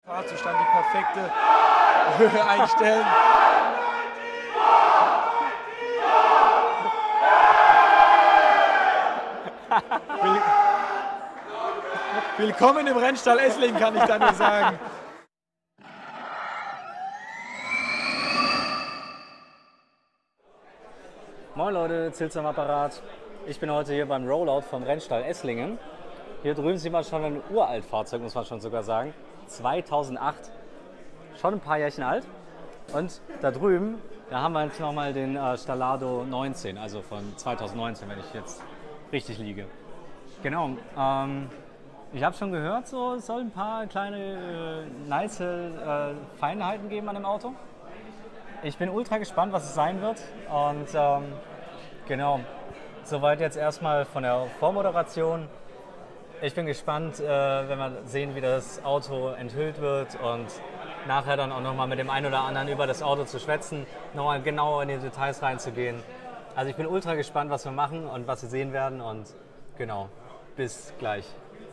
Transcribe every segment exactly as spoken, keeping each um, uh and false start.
Fahrzustand die perfekte Höhe einstellen. Will Willkommen im Rennstall Esslingen, kann ich da nur sagen. Moin Leute, Zils am Apparat. Ich bin heute hier beim Rollout vom Rennstall Esslingen. Hier drüben sieht man schon ein uralt Fahrzeug, muss man schon sogar sagen. zweitausendacht, schon ein paar Jährchen alt. Und da drüben, da haben wir jetzt nochmal den äh, Stallado neunzehn, also von zweitausendneunzehn, wenn ich jetzt richtig liege. Genau, ähm, ich habe schon gehört, so, es soll ein paar kleine, äh, nice äh, Feinheiten geben an dem Auto. Ich bin ultra gespannt, was es sein wird. Und ähm, genau, soweit jetzt erstmal von der Vormoderation. Ich bin gespannt, äh, wenn wir sehen, wie das Auto enthüllt wird und nachher dann auch nochmal mit dem einen oder anderen über das Auto zu schwätzen, nochmal genauer in die Details reinzugehen. Also ich bin ultra gespannt, was wir machen und was wir sehen werden und genau, bis gleich.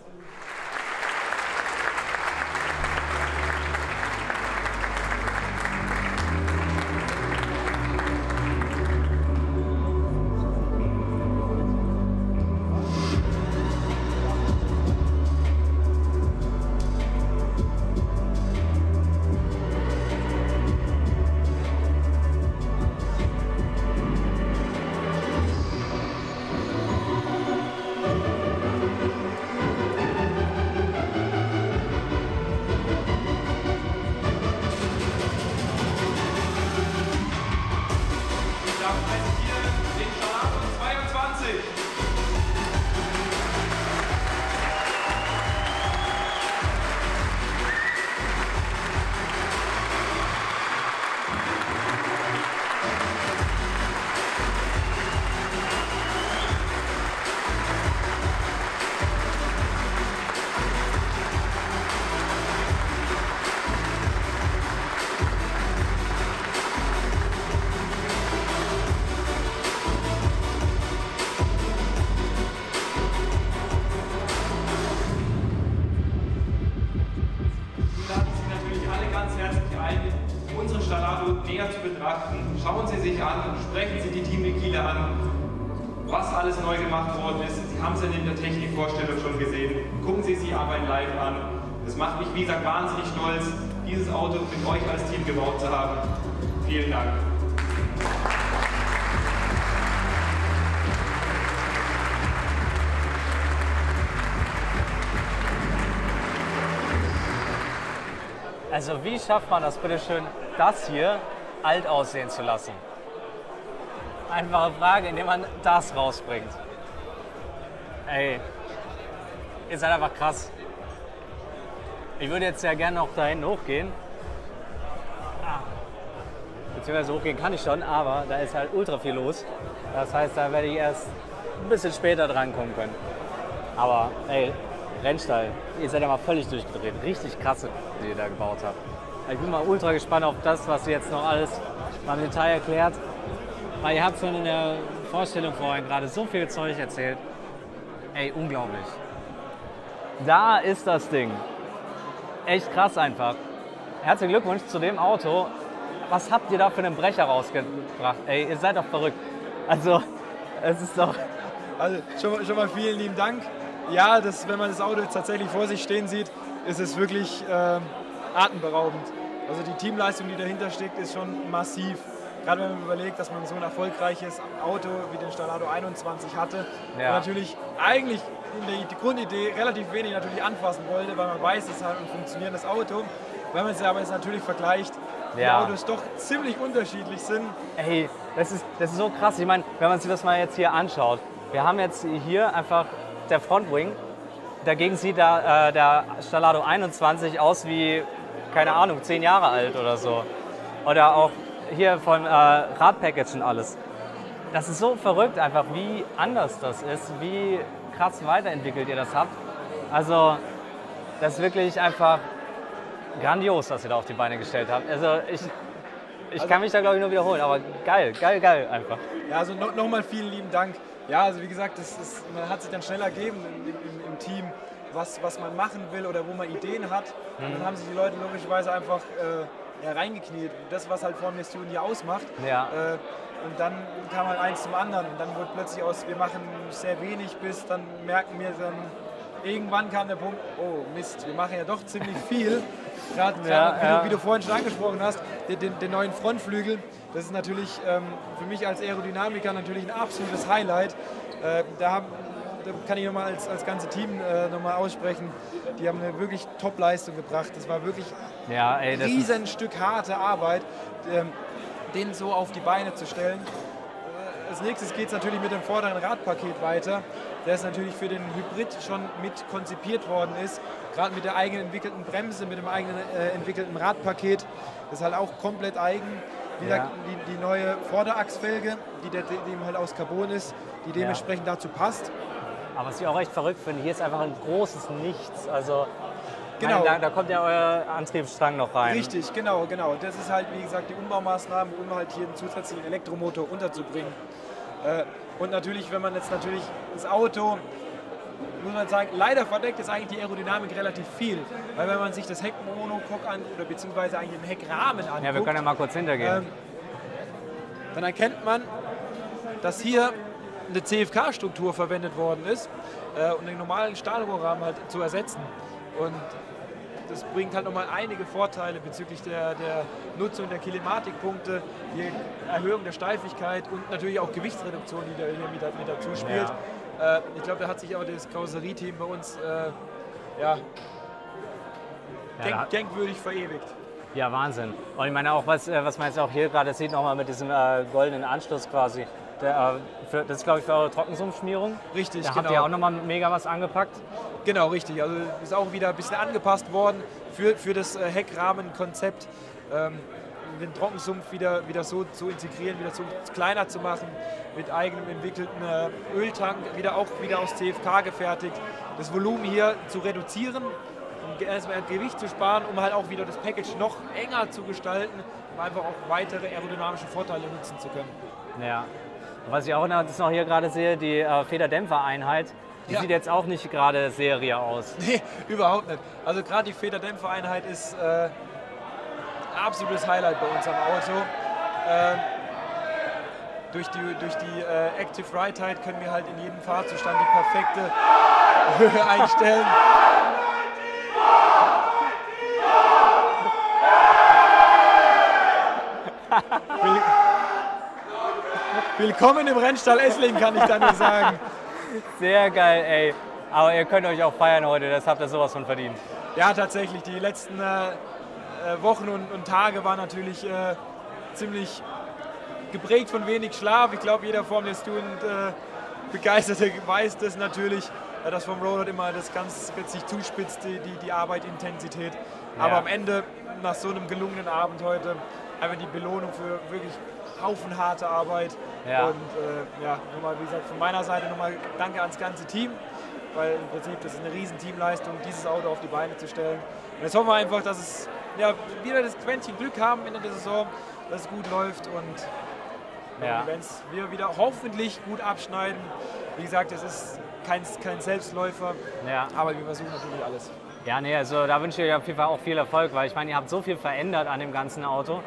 Näher zu betrachten. Schauen Sie sich an, sprechen Sie die Teammitglieder an, was alles neu gemacht worden ist. Sie haben es ja in der Technikvorstellung schon gesehen. Gucken Sie sich aber in Live an. Das macht mich, wie gesagt, wahnsinnig stolz, dieses Auto mit euch als Team gebaut zu haben. Vielen Dank. Also wie schafft man das bitteschön, das hier alt aussehen zu lassen? Einfache Frage, indem man das rausbringt. Ey, ihr seid einfach krass. Ich würde jetzt ja gerne noch da hinten hochgehen. Ah. Beziehungsweise hochgehen kann ich schon, aber da ist halt ultra viel los. Das heißt, da werde ich erst ein bisschen später drankommen können. Aber ey, Rennstall, ihr seid ja mal völlig durchgedreht. Richtig krasse, die ihr da gebaut habt. Ich bin mal ultra gespannt auf das, was ihr jetzt noch alles mal im Detail erklärt. Weil ihr habt schon in der Vorstellung vorhin gerade so viel Zeug erzählt. Ey, unglaublich. Da ist das Ding. Echt krass einfach. Herzlichen Glückwunsch zu dem Auto. Was habt ihr da für einen Brecher rausgebracht? Ey, ihr seid doch verrückt. Also, es ist doch... Also, schon, schon mal vielen lieben Dank. Ja, das, wenn man das Auto jetzt tatsächlich vor sich stehen sieht, ist es wirklich äh, atemberaubend. Also die Teamleistung, die dahinter steckt, ist schon massiv. Gerade wenn man überlegt, dass man so ein erfolgreiches Auto wie den Stallado einundzwanzig hatte ja. und natürlich eigentlich in der die Grundidee relativ wenig natürlich anfassen wollte, weil man weiß, es ist halt ein funktionierendes Auto. Wenn man es aber jetzt natürlich vergleicht, ja. die Autos doch ziemlich unterschiedlich sind. Ey, das ist, das ist so krass. Ich meine, wenn man sich das mal jetzt hier anschaut, wir haben jetzt hier einfach der Frontwing. Dagegen sieht der, äh, der Stallado einundzwanzig aus wie, keine Ahnung, zehn Jahre alt oder so. Oder auch hier vom äh, Radpackage und alles. Das ist so verrückt einfach, wie anders das ist, wie krass weiterentwickelt ihr das habt. Also, das ist wirklich einfach grandios, was ihr da auf die Beine gestellt habt. Also, ich, ich also, kann mich da, glaube ich, nur wiederholen, aber geil, geil, geil einfach. Ja, also no, nochmal vielen lieben Dank. Ja, also wie gesagt, das ist, man hat sich dann schnell ergeben im, im, im Team. was, was man machen will oder wo man Ideen hat. Mhm. Und dann haben sich die Leute logischerweise einfach äh, ja, reingekniet. Das, was halt Formula Student hier ausmacht. Ja. Äh, und dann kam halt eins zum anderen. Und dann wurde plötzlich aus, wir machen sehr wenig, bis dann merken wir dann, irgendwann kam der Punkt, oh Mist, wir machen ja doch ziemlich viel. Gerade ja, wie, ja. du, wie du vorhin schon angesprochen hast, den, den, den neuen Frontflügel, das ist natürlich ähm, für mich als Aerodynamiker natürlich ein absolutes Highlight. Äh, da, haben, da kann ich nochmal als, als ganze Team äh, nochmal aussprechen, die haben eine wirklich Top-Leistung gebracht. Das war wirklich ja, ey, ein das riesen Stück harte Arbeit, ähm, den so auf die Beine zu stellen. Als nächstes geht es natürlich mit dem vorderen Radpaket weiter, der ist natürlich für den Hybrid schon mit konzipiert worden ist, gerade mit der eigenen entwickelten Bremse, mit dem eigenen äh, entwickelten Radpaket, das ist halt auch komplett eigen. Wie Ja. gesagt, die, die neue Vorderachsfelge, die, der, die eben halt aus Carbon ist, die dementsprechend Ja. dazu passt. Aber was ich auch echt verrückt finde, hier ist einfach ein großes Nichts. Also Genau. meine, da, da kommt ja euer Antriebsstrang noch rein. Richtig, genau, genau. Das ist halt, wie gesagt, die Umbaumaßnahmen, um halt hier einen zusätzlichen Elektromotor unterzubringen. Äh, und natürlich, wenn man jetzt natürlich das Auto, muss man sagen, leider verdeckt ist eigentlich die Aerodynamik relativ viel. Weil wenn man sich das Heckmonocoque an oder beziehungsweise eigentlich den Heckrahmen anguckt, Ja, wir können ja mal kurz hintergehen. ähm, dann erkennt man, dass hier eine C F K-Struktur verwendet worden ist, äh, um den normalen Stahlrohrrahmen halt zu ersetzen. Und das bringt halt nochmal einige Vorteile bezüglich der, der Nutzung der Kinematikpunkte, die Erhöhung der Steifigkeit und natürlich auch Gewichtsreduktion, die da hier mit, mit dazu spielt. Äh, ich glaube, da hat sich auch das Karosserieteam bei uns äh, ja, Ja, denk, da- denkwürdig verewigt. Ja, Wahnsinn. Und ich meine auch, was, äh, was man jetzt auch hier gerade sieht, nochmal mit diesem äh, goldenen Anschluss quasi. Der, äh, für, das ist, glaube ich, für eure Trockensumpfschmierung. Richtig, Da genau. habt ihr auch nochmal mega was angepackt. Genau, richtig. Also ist auch wieder ein bisschen angepasst worden für, für das äh, Heckrahmenkonzept. Ähm, den Trockensumpf wieder, wieder so zu integrieren, wieder so kleiner zu machen, mit eigenem entwickelten äh, Öltank, wieder auch wieder aus C F K gefertigt. Das Volumen hier zu reduzieren, um ge- erstmal Gewicht zu sparen, um halt auch wieder das Package noch enger zu gestalten, um einfach auch weitere aerodynamische Vorteile nutzen zu können. Ja. Und was ich auch noch, das noch hier gerade sehe, die äh, Federdämpfereinheit, die Ja. sieht jetzt auch nicht gerade Serie aus. Nee, überhaupt nicht. Also gerade die Federdämpfereinheit ist äh, ein absolutes Highlight bei uns am Auto. Ähm, durch die, durch die äh, Active Ride Height können wir halt in jedem Fahrzustand die perfekte Höhe einstellen. Will- Willkommen im Rennstall Esslingen, kann ich da nur sagen. Sehr geil, ey. Aber ihr könnt euch auch feiern heute, das habt ihr sowas von verdient. Ja, tatsächlich. Die letzten äh, äh, Wochen und, und Tage waren natürlich äh, ziemlich geprägt von wenig Schlaf. Ich glaube, jeder Formel Student äh, Begeisterte weiß das natürlich, äh, dass vom Roller immer das ganz, ganz sich zuspitzt, die, die, die Arbeitintensität. Aber Ja. am Ende, nach so einem gelungenen Abend heute, einfach die Belohnung für wirklich Haufen harte Arbeit. Ja. Und äh, ja, nochmal, wie gesagt, von meiner Seite nochmal danke ans ganze Team. Weil im Prinzip das ist eine riesen Teamleistung, dieses Auto auf die Beine zu stellen. Und jetzt hoffen wir einfach, dass es ja, wieder das Quäntchen Glück haben in der Saison, dass es gut läuft und Ja. wenn wir wieder hoffentlich gut abschneiden. Wie gesagt, es ist kein, kein Selbstläufer, Ja. aber wir versuchen natürlich alles. Ja, nee, also da wünsche ich euch auf jeden Fall auch viel Erfolg, weil ich meine, ihr habt so viel verändert an dem ganzen Auto.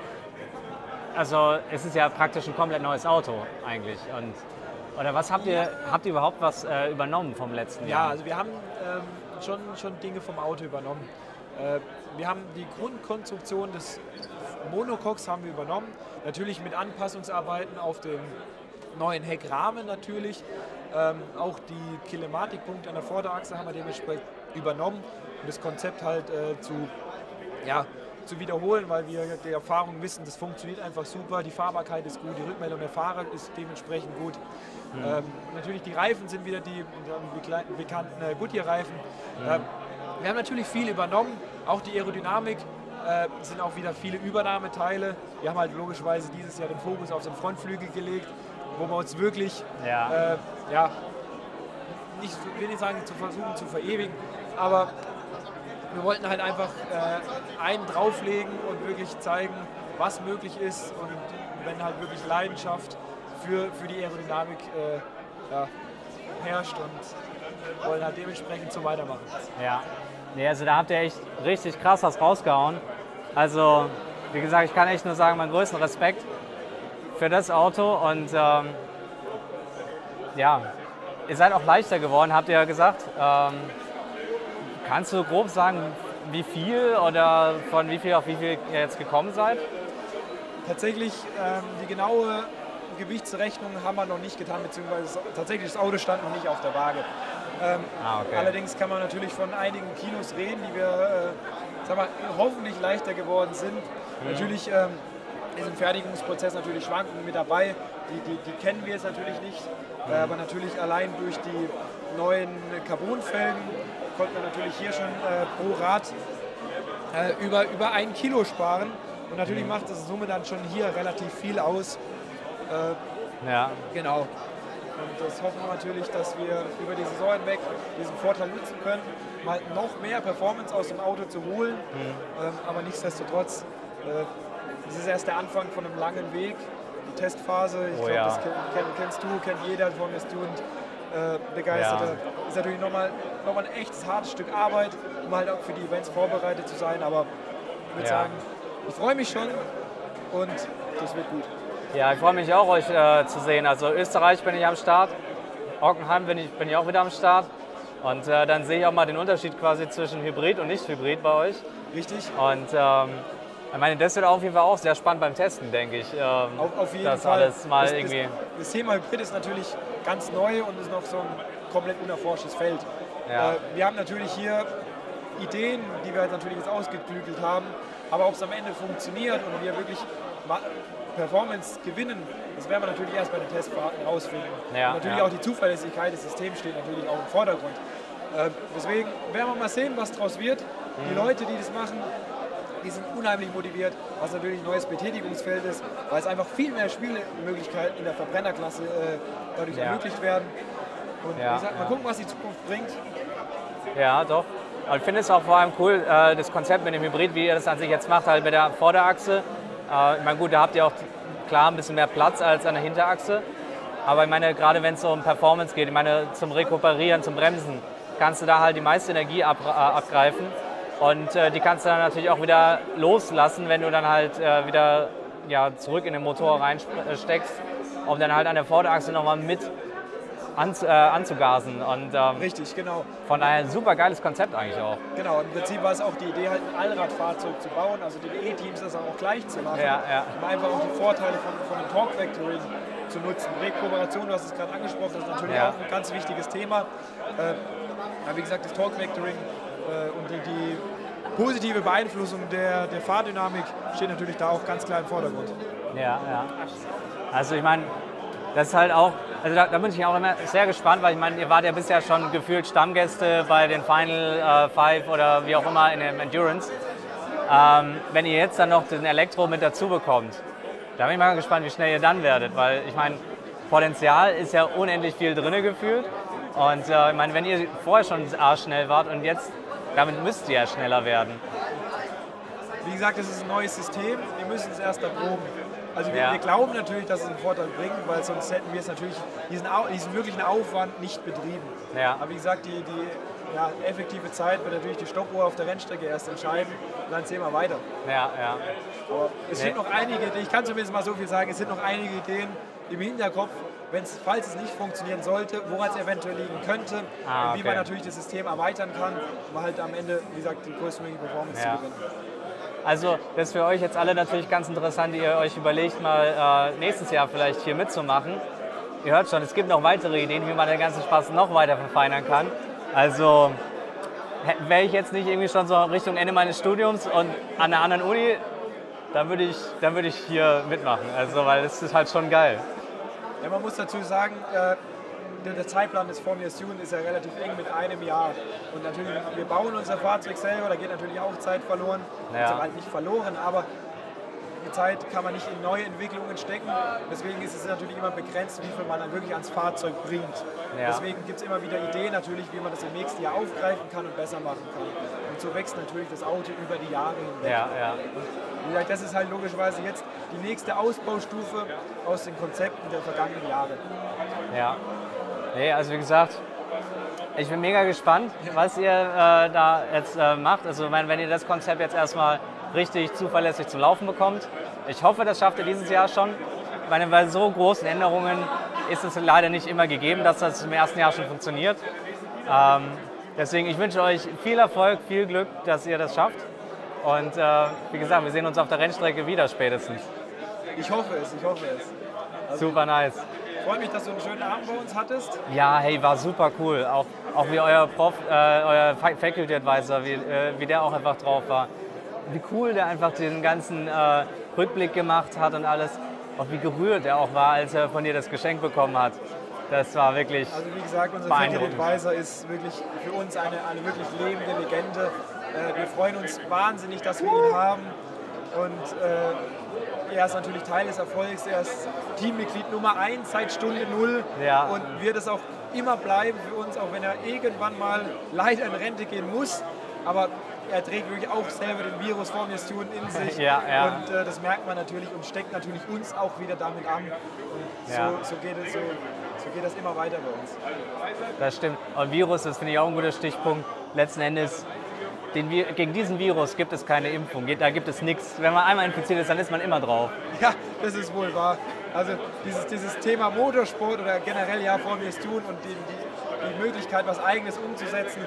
Also es ist ja praktisch ein komplett neues Auto eigentlich. Und, oder was habt ihr, habt ihr überhaupt was äh, übernommen vom letzten Ja, Jahr? also wir haben ähm, schon, schon Dinge vom Auto übernommen. Äh, wir haben die Grundkonstruktion des Monocoques haben wir übernommen. Natürlich mit Anpassungsarbeiten auf den neuen Heckrahmen natürlich. Ähm, auch die Kinematikpunkte an der Vorderachse haben wir dementsprechend übernommen, um das Konzept halt äh, zu, ja, zu wiederholen, weil wir die Erfahrung wissen, das funktioniert einfach super, die Fahrbarkeit ist gut, die Rückmeldung der Fahrer ist dementsprechend gut. Mhm. Ähm, natürlich die Reifen sind wieder die ähm, bekannten äh, Goodyear-Reifen. Mhm. Ähm, wir haben natürlich viel übernommen, auch die Aerodynamik. Äh, sind auch wieder viele Übernahmeteile. Wir haben halt logischerweise dieses Jahr den Fokus auf den Frontflügel gelegt, wo wir uns wirklich, Ja. äh, ja, nicht, will nicht sagen, zu versuchen zu verewigen, aber wir wollten halt einfach äh, einen drauflegen und wirklich zeigen, was möglich ist und wenn halt wirklich Leidenschaft für, für die Aerodynamik äh, ja, herrscht und wollen halt dementsprechend so weitermachen. Ja, nee, also da habt ihr echt richtig krass was rausgehauen. Also, wie gesagt, ich kann echt nur sagen, meinen größten Respekt für das Auto und ähm, ja, ihr seid auch leichter geworden, habt ihr ja gesagt. Ähm, kannst du grob sagen, wie viel oder von wie viel auf wie viel ihr jetzt gekommen seid? Tatsächlich, ähm, die genaue Gewichtsrechnung haben wir noch nicht getan, beziehungsweise tatsächlich das Auto stand noch nicht auf der Waage. Ähm, ah, okay. Allerdings kann man natürlich von einigen Kilos reden, die wir äh, sag mal, hoffentlich leichter geworden sind. Mhm. Natürlich ähm, ist im Fertigungsprozess natürlich Schwankungen mit dabei, die, die, die kennen wir jetzt natürlich nicht, mhm. äh, aber natürlich allein durch die neuen Carbonfelgen konnte man natürlich hier schon äh, pro Rad äh, über, über ein Kilo sparen und natürlich mhm. macht das Summe dann schon hier relativ viel aus. Äh, ja. Genau. Und das hoffen wir natürlich, dass wir über die Saison hinweg diesen Vorteil nutzen können, mal noch mehr Performance aus dem Auto zu holen. Mhm. Ähm, aber nichtsdestotrotz, äh, das ist erst der Anfang von einem langen Weg. Die Testphase, ich oh, glaube, ja. das kenn, kennst du, kennt jeder von mir Student äh, Begeisterte. Ja. Ist natürlich nochmal noch mal ein echtes, hartes Stück Arbeit, um halt auch für die Events vorbereitet zu sein. Aber ich würde ja. sagen, ich freue mich schon und das wird gut. Ja, ich freue mich auch, euch äh, zu sehen. Also Österreich bin ich am Start, Ockenheim bin ich, bin ich auch wieder am Start. Und äh, dann sehe ich auch mal den Unterschied quasi zwischen Hybrid und Nicht-Hybrid bei euch. Richtig. Und ähm, ich meine, das wird auf jeden Fall auch sehr spannend beim Testen, denke ich. Ähm, auf, auf jeden das Fall. Alles mal das, irgendwie das, das Thema Hybrid ist natürlich ganz neu und ist noch so ein komplett unerforschtes Feld. Ja. Äh, wir haben natürlich hier Ideen, die wir natürlich jetzt ausgeklügelt haben, aber ob es am Ende funktioniert und wir wirklich Performance gewinnen, das werden wir natürlich erst bei den Testfahrten rausfinden. Ja, und natürlich ja. auch die Zuverlässigkeit des Systems steht natürlich auch im Vordergrund. Äh, deswegen werden wir mal sehen, was daraus wird. Mhm. Die Leute, die das machen, die sind unheimlich motiviert, was natürlich ein neues Betätigungsfeld ist, weil es einfach viel mehr Spielmöglichkeiten in der Verbrennerklasse äh, dadurch ja. ermöglicht werden. Und ja, wie gesagt, mal ja. gucken, was die Zukunft bringt. Ja, doch. Und ich finde es auch vor allem cool, äh, das Konzept mit dem Hybrid, wie ihr das an sich jetzt macht, halt mit der Vorderachse. Äh, ich meine, gut, da habt ihr auch klar ein bisschen mehr Platz als an der Hinterachse. Aber ich meine, gerade wenn es so um Performance geht, ich meine, zum Rekuperieren, zum Bremsen, kannst du da halt die meiste Energie ab, äh, abgreifen. Und äh, die kannst du dann natürlich auch wieder loslassen, wenn du dann halt äh, wieder ja, zurück in den Motor reinsteckst, um dann halt an der Vorderachse nochmal mit an, äh, anzugasen. Und, ähm, Richtig, genau. Von daher ein super geiles Konzept eigentlich auch. Genau, im Prinzip war es auch die Idee, halt ein Allradfahrzeug zu bauen, also den E-Teams das auch gleich zu machen, ja, ja. um einfach auch die Vorteile von, von dem Torque Vectoring zu nutzen. Rekuperation, du hast es gerade angesprochen, das ist natürlich ja. auch ein ganz wichtiges Thema. Äh, aber wie gesagt, das Torque Vectoring äh, und die, die positive Beeinflussung der, der Fahrdynamik steht natürlich da auch ganz klar im Vordergrund. Ja, ja. Also ich meine, das ist halt auch, also da, da bin ich auch immer sehr gespannt, weil ich meine, ihr wart ja bisher schon gefühlt Stammgäste bei den Final äh, Five oder wie auch immer in dem Endurance. Ähm, wenn ihr jetzt dann noch den Elektro mit dazu bekommt, da bin ich mal gespannt, wie schnell ihr dann werdet, weil ich meine, Potenzial ist ja unendlich viel drin gefühlt. Und äh, ich meine, wenn ihr vorher schon arschschnell wart und jetzt, damit müsst ihr ja schneller werden. Wie gesagt, es ist ein neues System, wir müssen es erst erproben. Also wir, ja. wir glauben natürlich, dass es einen Vorteil bringt, weil sonst hätten wir es natürlich diesen, diesen wirklichen Aufwand nicht betrieben. Ja. Aber wie gesagt, die, die ja, effektive Zeit wird natürlich die Stoppuhr auf der Rennstrecke erst entscheiden und dann sehen wir weiter. Ja, ja. Aber es nee. sind noch einige, ich kann zumindest mal so viel sagen, es sind noch einige Ideen im Hinterkopf, wenn's, falls es nicht funktionieren sollte, woran es eventuell liegen könnte, ah, und wie okay. man natürlich das System erweitern kann, um halt am Ende, wie gesagt, die größtmögliche Performance ja. zu gewinnen. Also das ist für euch jetzt alle natürlich ganz interessant, ihr euch überlegt, mal äh, nächstes Jahr vielleicht hier mitzumachen. Ihr hört schon, es gibt noch weitere Ideen, wie man den ganzen Spaß noch weiter verfeinern kann. Also wäre ich jetzt nicht irgendwie schon so Richtung Ende meines Studiums und an einer anderen Uni, dann würde ich, dann würde ich hier mitmachen, also weil es ist halt schon geil. Ja, man muss dazu sagen, äh, der Zeitplan des Formula Student ist ja relativ eng mit einem Jahr. Und natürlich, wir bauen unser Fahrzeug selber, da geht natürlich auch Zeit verloren. Ja. Also halt nicht verloren, aber die Zeit kann man nicht in neue Entwicklungen stecken. Deswegen ist es natürlich immer begrenzt, wie viel man dann wirklich ans Fahrzeug bringt. Ja. Deswegen gibt es immer wieder Ideen natürlich, wie man das im nächsten Jahr aufgreifen kann und besser machen kann. Und so wächst natürlich das Auto über die Jahre hinweg. Ja, ja. Wie gesagt, das ist halt logischerweise jetzt die nächste Ausbaustufe aus den Konzepten der vergangenen Jahre. Ja. Nee, also wie gesagt, Ich bin mega gespannt, was ihr äh, da jetzt äh, macht. Also wenn, wenn ihr das Konzept jetzt erstmal richtig zuverlässig zum Laufen bekommt. Ich hoffe, das schafft ihr dieses Jahr schon. Ich meine, bei so großen Änderungen ist es leider nicht immer gegeben, dass das im ersten Jahr schon funktioniert. Ähm, deswegen, ich wünsche euch viel Erfolg, viel Glück, dass ihr das schafft. Und äh, wie gesagt, wir sehen uns auf der Rennstrecke wieder spätestens. Ich hoffe es, ich hoffe es. Also, super nice. Freut mich, dass du einen schönen Abend bei uns hattest. Ja, hey, war super cool. Auch, auch wie euer Prof, äh, euer Faculty Advisor, wie, äh, wie der auch einfach drauf war. Wie cool der einfach den ganzen äh, Rückblick gemacht hat und alles. Auch wie gerührt er auch war, als er von dir das Geschenk bekommen hat. Das war wirklich Also wie gesagt, unser Faculty Advisor ist wirklich für uns eine, eine wirklich lebende Legende. Äh, wir freuen uns wahnsinnig, dass wir ihn haben. Und äh, er ist natürlich Teil des Erfolgs. Er ist Teammitglied Nummer eins seit Stunde Null ja. und wird es auch immer bleiben für uns, auch wenn er irgendwann mal leider in Rente gehen muss. Aber er trägt wirklich auch selber den Virus Formula Student in sich. Ja, ja. Und äh, das merkt man natürlich und steckt natürlich uns auch wieder damit an. Und so, ja. so, geht es, so, so geht das immer weiter bei uns. Das stimmt. Und Virus, das finde ich auch ein guter Stichpunkt. Letzten Endes, den, gegen diesen Virus gibt es keine Impfung, da gibt es nichts. Wenn man einmal infiziert ist, dann ist man immer drauf. Ja, das ist wohl wahr. Also dieses, dieses Thema Motorsport oder generell ja Formula Student und die, die, die Möglichkeit, was Eigenes umzusetzen,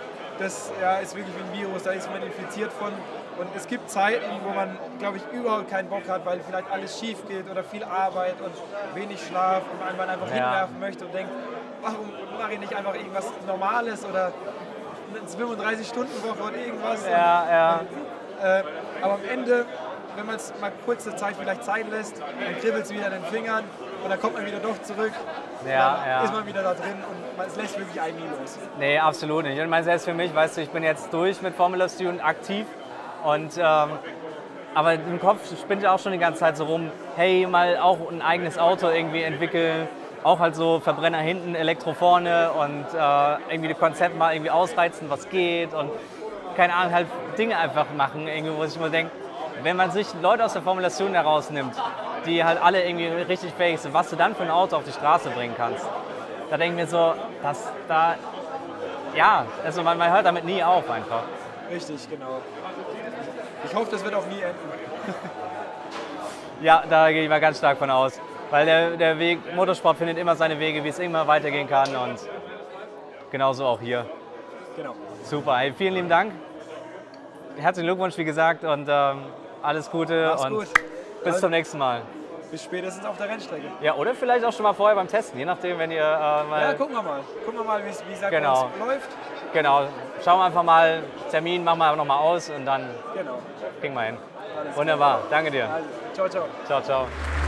das ja, ist wirklich wie ein Virus, da ist man infiziert von. Und es gibt Zeiten, wo man, glaube ich, überhaupt keinen Bock hat, weil vielleicht alles schief geht oder viel Arbeit und wenig Schlaf und man einfach ja. hinwerfen möchte und denkt, warum mache ich nicht einfach irgendwas Normales oder eine fünfunddreißig Stunden Woche oder irgendwas. Ja, ja. Und, äh, aber am Ende, wenn man es mal kurze Zeit vielleicht Zeit lässt, dann kribbelt es wieder in den Fingern und dann kommt man wieder doch zurück. Ja, dann ja. ist man wieder da drin und man, es lässt wirklich einen nie los. Nee, absolut nicht. Und ich meine, selbst für mich, weißt du, ich bin jetzt durch mit Formula Student aktiv und ähm, aber im Kopf spinnt ja auch schon die ganze Zeit so rum, hey, mal auch ein eigenes Auto irgendwie entwickeln, auch halt so Verbrenner hinten, Elektro vorne und äh, irgendwie das Konzept mal irgendwie ausreizen, was geht und keine Ahnung, halt Dinge einfach machen, irgendwie, wo ich mir denke, wenn man sich Leute aus der Formulation herausnimmt, die halt alle irgendwie richtig fähig sind, was du dann für ein Auto auf die Straße bringen kannst, da denke ich mir so, dass da, ja, also man, man hört damit nie auf einfach. Richtig, genau. Ich hoffe, das wird auch nie enden. Ja, da gehe ich mal ganz stark von aus. Weil der, der Weg, Motorsport findet immer seine Wege, wie es immer weitergehen kann und genauso auch hier. Genau. Super, hey, vielen lieben Dank. Herzlichen Glückwunsch, wie gesagt, und ähm, alles Gute. Mach's und gut. Bis zum nächsten Mal. Bis spätestens auf der Rennstrecke. Ja, oder vielleicht auch schon mal vorher beim Testen, je nachdem, wenn ihr äh, mal... Ja, gucken wir mal. Gucken wir mal, wie es genau. läuft. Genau, schauen wir einfach mal, Termin machen wir nochmal aus und dann genau. kriegen wir hin. Alles Wunderbar, klar. danke dir. Also, ciao, ciao. Ciao, ciao.